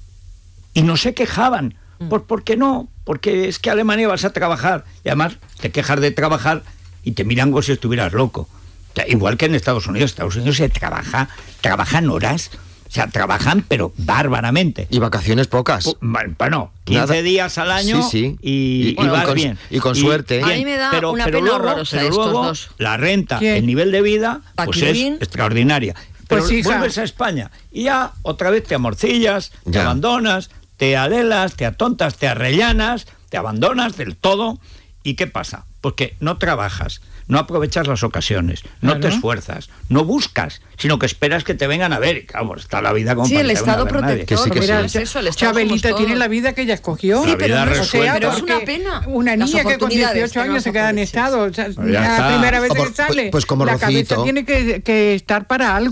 Y no se quejaban. ¿Por, ¿Por qué no? Porque es que a Alemania vas a trabajar. Y además te quejas de trabajar y te miran como si estuvieras loco. O sea, igual que en Estados Unidos. Estados Unidos se trabaja, trabajan horas. O sea, trabajan, pero bárbaramente. Y vacaciones pocas. Pu- Bueno, quince Nada. días al año Sí, sí. y, Y- y y vas con- bien. y con suerte. A mí me da una pena luego, horrorosa pero estos luego dos. la renta, ¿Quién? el nivel de vida, pues Paquirrín. es extraordinaria. Pero Pues, hija. vuelves a España y ya otra vez te amorcillas, te Ya. abandonas, te alelas, te atontas, te arrellanas, te abandonas del todo. ¿Y qué pasa? Pues que no trabajas, no aprovechas las ocasiones, no te Claro. esfuerzas, no buscas, sino que esperas que te vengan a ver. Y claro, está la vida como Sí, para el que te venga a Estado ver nadie. protector. Que sí, que mira, sí. es eso, el Estado Chabelita somos tiene todos. la vida que ella escogió. Sí, pero no es- O sea, pero es una porque pena. Una Las niña que con oportunidades dieciocho que no años las se queda en aproveches. estado. O sea, Pues ya la está. primera vez O por- que sale, pues como la Rocito. cabeza tiene que, que estar para algo. Pues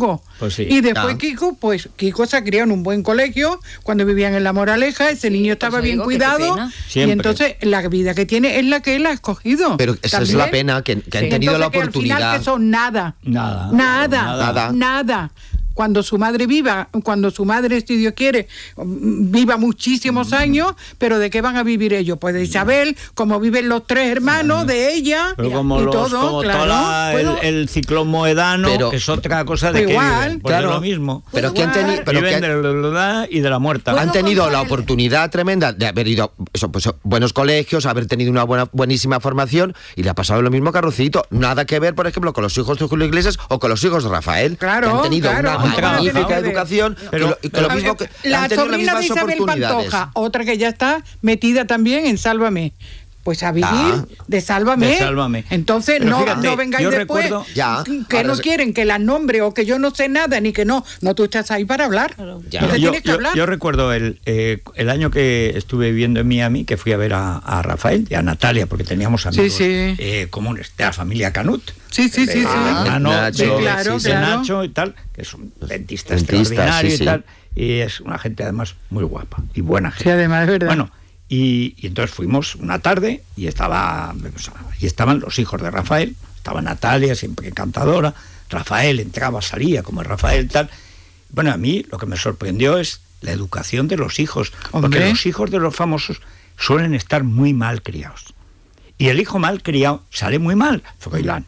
Pues sí. Y después Ah. Kiko, pues Kiko se ha criado en un buen colegio, cuando vivían en La Moraleja, ese niño estaba pues bien digo que qué cuidado, pena. y Siempre. entonces la vida que tiene es la que él ha escogido. Pero esa es También. la pena, que, que han Sí. tenido la Entonces, que al final oportunidad. que son nada. Nada. Nada, Nada. nada. Cuando su madre viva, cuando su madre, si Dios quiere, mm, viva muchísimos años, pero ¿de qué van a vivir ellos? Pues de Isabel, como viven los tres hermanos de ella, Pero como, y los, todo, como claro. toda el, Puedo- el ciclón moedano, Pero- que es otra cosa de que Igual, viven, pues claro. es lo mismo. Pero que han tenido, pero que Viven han- de la verdad y de la muerta. han tenido la contar el- oportunidad tremenda de haber ido eso, pues, buenos colegios, haber tenido una buena, buenísima formación, y le ha pasado lo mismo a Rocito. Nada que ver, por ejemplo, con los hijos de Julio Iglesias o con los hijos de Rafael, Claro, que han tenido claro, una han trabajado. magnífica educación, Pero- que lo, y que lo pero- mismo que la han tenido las sobrina de mismas Isabel oportunidades. Pantoja, otra que ya está metida también en Sálvame. Pues a vivir Ah. de Sálvame. De Sálvame. Entonces Pero no, fíjate, no vengáis yo después recuerdo- Ya, que ahora no se- quieren que las nombre o que yo no sé nada ni que no. No, tú estás ahí para hablar. Ya. Entonces yo, tienes que yo- hablar. yo recuerdo el, eh, el año que estuve viviendo en Miami, que fui a ver a, a Rafael y a Natalia, porque teníamos amigos sí. eh, comunes de la familia Canut. Sí, sí, sí, De- sí. de Nano, Nacho, de- sí, claro, de claro. Nacho y tal, que es un dentista, Dentista, extraordinario sí, y sí. tal. Y es una gente además muy guapa y buena gente. Sí, además es verdad. Bueno, y, y entonces fuimos una tarde y estaba o sea, y estaban los hijos de Rafael, estaba Natalia, siempre encantadora, Rafael entraba, salía como es Rafael tal. Bueno, a mí lo que me sorprendió es la educación de los hijos, porque Hombre. los hijos de los famosos suelen estar muy mal criados. Y el hijo mal criado sale muy mal, Froilán.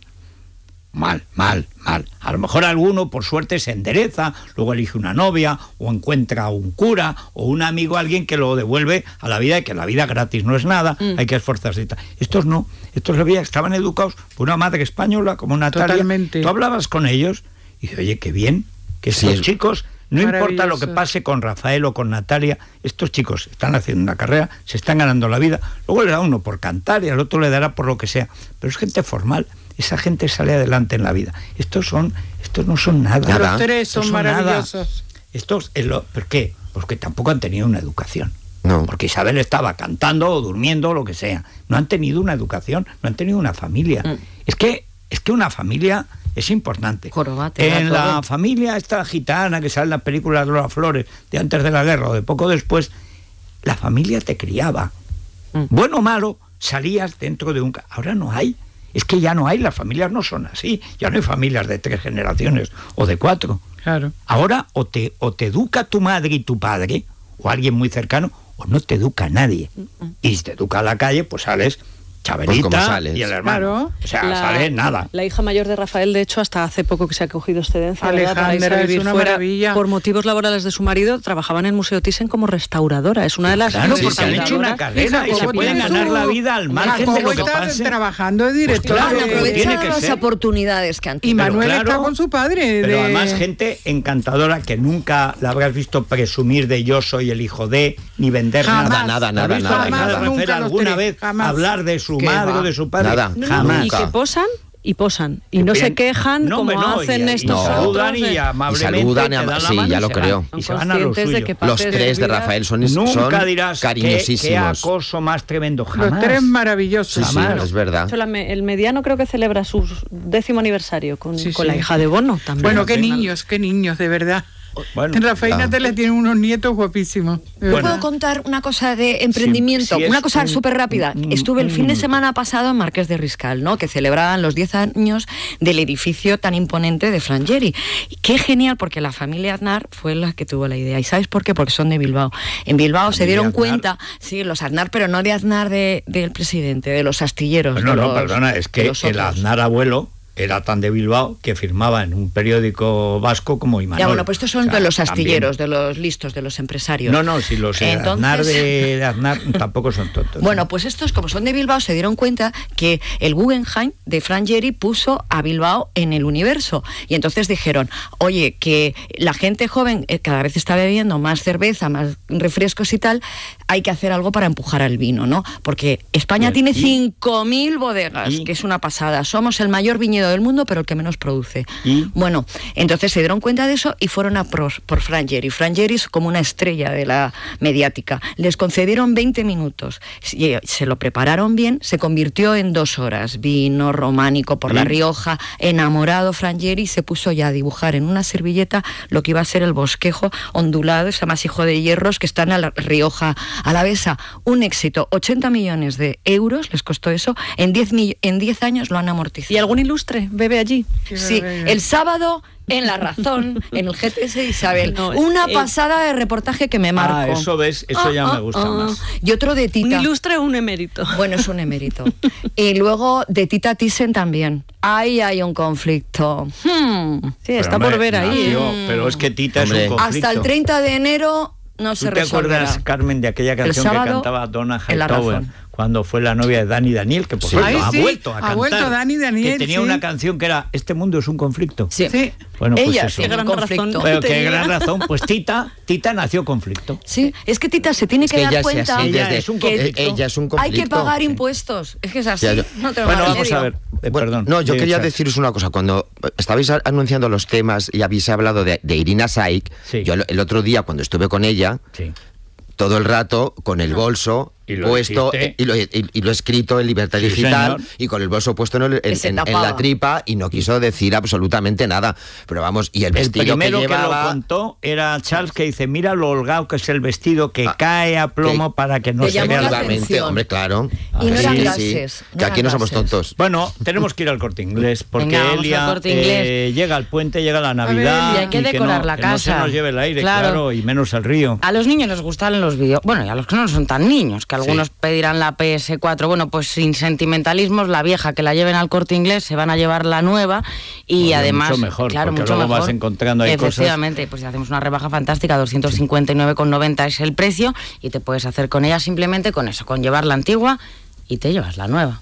Mal, mal, mal. A lo mejor alguno, por suerte, se endereza, luego elige una novia, o encuentra un cura, o un amigo, alguien que lo devuelve a la vida, y que la vida gratis no es nada, Mm. hay que esforzarse y tal. Estos no, estos había- estaban educados por una madre española como Natalia. Totalmente. Tú hablabas con ellos y dices, oye, qué bien, que Sí, estos es- chicos, no importa lo que Maravilloso. pase con Rafael o con Natalia, estos chicos están haciendo una carrera, se están ganando la vida, luego le da uno por cantar y al otro le dará por lo que sea, pero es gente formal, esa gente sale adelante en la vida. Estos son, estos no son nada. Nada. Los tres Estos son nada. maravillosos. Estos, es lo- ¿por qué? Porque tampoco han tenido una educación. No. Porque Isabel estaba cantando o durmiendo o lo que sea. No han tenido una educación, no han tenido una familia. Mm. Es que es que una familia es importante. Jorobate, da en todo. la familia esta gitana que sale en las películas de Lola Flores de antes de la guerra o de poco después, la familia te criaba. Mm. Bueno o malo, salías dentro de un... ca- Ahora no hay. Es que ya no hay, las familias no son así. Ya no hay familias de tres generaciones o de cuatro. Claro. Ahora o te, o te educa tu madre y tu padre, o alguien muy cercano, o no te educa nadie. Y si te educa a la calle, pues sales Chabelita Pues como sales. y el hermano. Claro. O sea, sale nada. La hija mayor de Rafael, de hecho, hasta hace poco que se ha cogido excedencia, ¿verdad? Para irse a Alejandra, es vivir una fuera. maravilla. Por motivos laborales de su marido, trabajaba en el Museo Thyssen como restauradora. Es una de las Claro, Sí, porque sí. han hecho una restauradoras. carrera y se Jacobo pueden tiene ganar su- la vida al margen de Jacobo lo que está pase. trabajando de director. claro, de- pero Aprovecha tiene que las ser. oportunidades que han y tenido. Pero Manuel claro, está con su padre. Pero de- además gente encantadora que nunca la habrás visto presumir de yo soy el hijo de, ni vender Jamás. nada. Nada, nada, ¿Has visto nada, a Alejandra nada. Rafael Nunca los alguna tres, vez jamás. hablar de su ¿Qué madre va? o de su padre? Nada. No, no, Jamás. y que posan y posan. Y Qué no se bien. quejan No, como hombre, no, hacen y- y estos saludan otros y de- amablemente Y saludan y te ama- dan la sí, mano ya y lo se creo. van, y Son se van a lo conscientes de suyo. que parte Los de tres su de vida- Rafael son, Nunca son dirás qué, qué cariñosísimos. acoso más tremendo, Los jamás. tres maravillosos. Sí, sí, Jamás. es verdad. De hecho, la me- el mediano creo que celebra su décimo aniversario con, Sí, con sí. la hija de Bono también. Bueno, qué Venga. niños, qué niños, de verdad. Bueno, Rafael y ah. Natalia tienen unos nietos guapísimos. de Bueno. verdad. ¿Puedo contar una cosa de emprendimiento? Sí, sí, es una cosa un- súper rápida. un- Estuve el un fin de minuto. semana pasado en Marqués de Riscal, ¿no? Que celebraban los diez años del edificio tan imponente de Frangeri. Qué genial, porque la familia Aznar fue la que tuvo la idea. ¿Y sabes por qué? Porque son de Bilbao. En Bilbao se Familia dieron Aznar. cuenta, sí, los Aznar, pero no de Aznar de- del presidente, de los astilleros. no, de no, los- perdona, es de que los el otros. Aznar abuelo era tan de Bilbao que firmaba en un periódico vasco como Imanol. Ya, bueno, pues estos son O sea, de los también. astilleros, de los listos, de los empresarios. No, no, si los de Entonces- Aznar de, de Aznar tampoco son tontos. Bueno, pues estos, como son de Bilbao, se dieron cuenta que el Guggenheim de Frangeri puso a Bilbao en el universo. Y entonces dijeron, oye, que la gente joven eh, cada vez está bebiendo más cerveza, más refrescos y tal, hay que hacer algo para empujar al vino, ¿no? Porque España Y- tiene y- cinco mil bodegas, y- que es una pasada. Somos el mayor viñedo dinero del mundo, pero el que menos produce. ¿Y? Bueno, entonces se dieron cuenta de eso y fueron a por, por Frank Gehry. Frank Gehry es como una estrella de la mediática. Les concedieron veinte minutos. Se lo prepararon bien, se convirtió en dos horas. Vino románico por La Rioja, enamorado Frank Gehry, se puso ya a dibujar en una servilleta lo que iba a ser el bosquejo ondulado, ese amasijo de hierros que está en La Rioja Alavesa. Un éxito, ochenta millones de euros les costó eso, en diez, en diez años lo han amortizado. ¿Y algún ilustre bebe allí? Sí, el sábado en La Razón, en el G T S de Isabel. No, una eh, pasada de reportaje que me marco. Ah, eso ves, eso ya Ah, me gusta ah, más. Y otro de Tita. ¿Un ilustre o un emérito? Bueno, es un emérito. Y luego de Tita Thyssen también. Ahí hay un conflicto. Hmm. Sí, Pero, está hombre, por ver ahí. nació, ¿eh? pero es que Tita Hombre. es un conflicto. Hasta el treinta de enero no se ¿Tú te resolverá. acuerdas, Carmen, de aquella canción que sábado, cantaba Donna en La Hightower Razón. cuando fue la novia de Dani Daniel, que por Sí. cierto Ay, ha sí, vuelto a ha cantar? vuelto Dani Daniel, que tenía sí. una canción que era Este mundo es un conflicto. Sí. Sí. Bueno, pues Ella eso. tiene gran un conflicto. razón. Pero qué tenía. gran razón. Pues Tita, Tita nació conflicto. Sí, es que Tita se tiene Es que, que dar ella, cuenta es así Ella desde- es un que conflicto. eh, ella es un hay conflicto. que pagar impuestos. Es que es así. Ya, yo- No te lo Bueno, hagas vamos serio. a ver. Eh, Bueno, perdón. no, yo de quería Chas. deciros una cosa. Cuando estabais a- anunciando los temas y habéis hablado de, de Irina Shayk, Sí. yo el el otro día cuando estuve con ella, Sí. todo el rato con el bolso Y lo puesto hiciste. eh, y lo, y, y lo he escrito en Libertad Sí, Digital señor. y con el bolso puesto en, el- en- se en- en tapaba. la tripa y no quiso decir absolutamente nada. Pero vamos, y el El vestido primero que que, lo llevaba... contó era Charles, que dice, mira lo holgado que es el vestido, que Ah, cae a plomo que- para que no te se llamó vea la la Efectivamente, atención. hombre, claro. Y no eran Sí, sí, gases, no que aquí eran no somos gases. tontos. Bueno, tenemos que ir al Corte Inglés, porque Venga, vamos Elia al Corte eh, llega al puente, llega la Navidad y hay que decorar no, la que no se casa. nos lleve el aire, Claro. claro, y menos el río. A los niños les gustan los vídeos, bueno, y a los que no son tan niños, que algunos Sí. pedirán la P S cuatro, bueno, pues sin sentimentalismos, la vieja que la lleven al Corte Inglés, se van a llevar la nueva y Oye, además... mucho mejor, claro, porque mucho luego mejor. vas encontrando ahí cosas. Efectivamente, pues si hacemos una rebaja fantástica, doscientos cincuenta y nueve con noventa es el precio y te puedes hacer con ella simplemente con eso, con llevar la antigua y te llevas la nueva.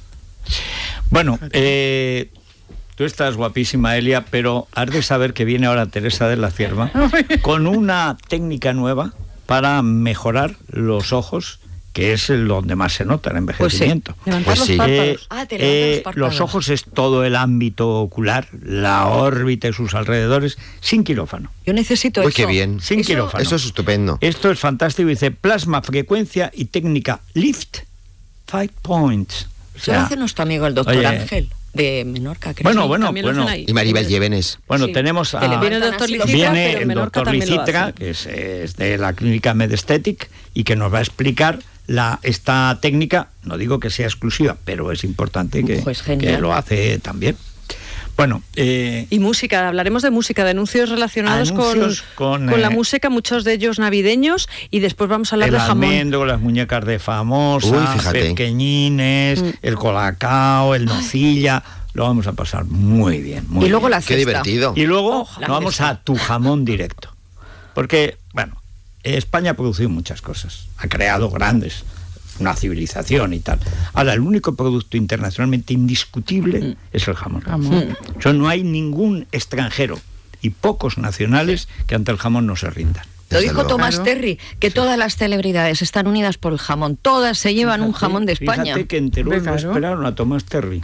Bueno, eh, tú estás guapísima, Elia, pero has de saber que viene ahora Teresa de la Cierva con una técnica nueva para mejorar los ojos, que es el donde más se nota el envejecimiento. Levantar Pues los sí. párpados. Eh, Ah, te levantan eh, los párpados. los ojos es todo el ámbito ocular, la órbita y sus alrededores, sin quirófano. Yo necesito Uy, eso. qué bien. Sin Eso- quirófano. Eso es estupendo. Esto es fantástico, dice plasma, frecuencia y técnica Lift Five Points. O Eso sea, lo hace nuestro amigo el doctor oye, Ángel, de Menorca, creo. Bueno, Sí, bueno, también lo bueno. hacen ahí. Y Maribel Llévenes. Bueno, Sí. tenemos Que a... le Viene el doctor Así los- Licitra, Viene pero en el Menorca doctor también lo Licitra, hace. que es, es de la clínica Medestetic, y que nos va a explicar la, esta técnica. No digo que sea exclusiva, pero es importante que, Pues genial. que lo hace también. Bueno, eh, Y música, hablaremos de música, de anuncios relacionados Anuncios con, con, con la eh, música, muchos de ellos navideños, y después vamos a hablar el de jamón. almendro, las muñecas de famosa, Uy, fíjate. pequeñines, Mm. el colacao, el nocilla. Lo vamos a pasar muy bien. Muy Y luego bien. la Qué cesta. divertido. Y luego la nos vamos cesta. a tu jamón directo. Porque, bueno, España ha producido muchas cosas. Ha creado grandes, una civilización y tal. Ahora, el único producto internacionalmente indiscutible es el jamón. O sea, no hay ningún extranjero y pocos nacionales que ante el jamón no se rindan. Lo Desde dijo luego. Tomás Claro. Terry, que todas las celebridades están unidas por el jamón. Todas se llevan un jamón de España. Fíjate que en Teruel no Claro. esperaron a Tomás Terry.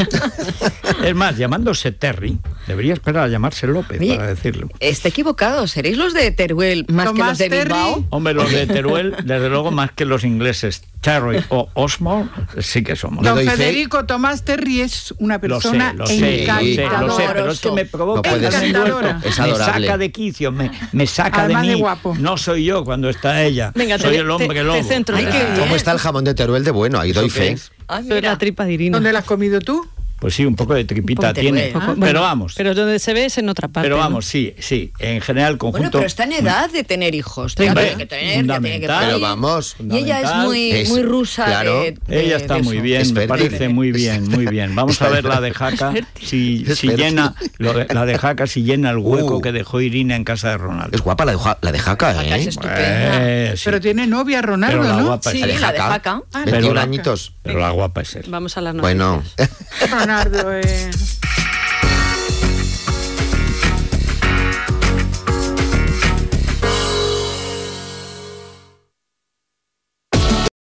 Es más, llamándose Terry, debería esperar a llamarse López Oye, para decirlo. Está equivocado. ¿Seréis los de Teruel más que los Tomás de Terry. Bilbao? Hombre, los de Teruel, desde luego, más que los ingleses, Terry o Osmond, sí que somos. Le Don doy fe. Federico Tomás Terry es una Lo sé, persona lo sé, lo sé, encantadora. lo sé, pero es que me provoca No puede el ser. envuelto, Es me adorable. saca de quicio, me, me saca Además de de mí. guapo. No soy yo cuando está ella, Venga, soy te- el hombre te- te lobo. centro. Ay, qué bien. ¿Cómo está el jamón de Teruel de bueno? Ahí doy ¿Eso qué fe. es? Ah, Pero la mira. tripa divina. ¿Dónde la has comido tú? Pues sí, un poco de tripita Un poco de tiene. Teruel. Ah, pero Bueno, vamos, pero, Pero donde se ve es en otra parte. ¿no? vamos, sí, sí. En general, el conjunto. Bueno, pero está en edad de tener hijos. Hombre, Ya tiene que tener, ya tiene que fundamental. parir. Pero vamos. Y ella es muy, Es- muy rusa. claro. de- de- Ella está de muy eso. bien, Es me fértil. parece muy bien, muy bien. Vamos a ver la de Jaca, si, Es si fértil. llena, lo de- la de Jaca si llena el hueco Uh. que dejó Irina en casa de Ronaldo. Es guapa la de, Ja- la de Jaca, Jaca es ¿eh? estupenda. Eh, sí. Pero tiene novia Ronaldo, Pero la ¿no? guapa es Sí, La de él. la de Jaca. Jaca. Ah, Pero veintiún la- añitos. Pero la guapa es él. Vamos a las Bueno. noticias. Ronaldo, eh.